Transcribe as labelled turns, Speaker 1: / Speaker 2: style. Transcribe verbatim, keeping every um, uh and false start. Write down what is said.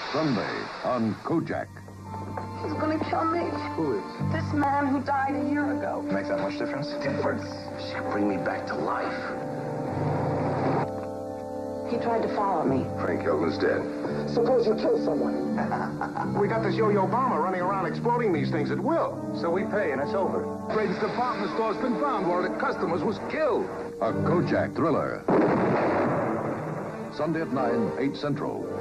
Speaker 1: Sunday on Kojak.
Speaker 2: He's gonna kill me.
Speaker 3: Who is?
Speaker 2: This man who died a year ago.
Speaker 3: Makes that much difference?
Speaker 2: Difference?
Speaker 3: She'll bring me back to life.
Speaker 2: He tried to follow me.
Speaker 3: Frank Hilton's dead.
Speaker 2: Suppose you kill someone.
Speaker 3: We got this yo-yo bomber running around exploding these things at will. So we pay and it's over.
Speaker 4: Braden's department store's been found. One of the customers was killed.
Speaker 1: A Kojak thriller. Sunday at nine, eight Central.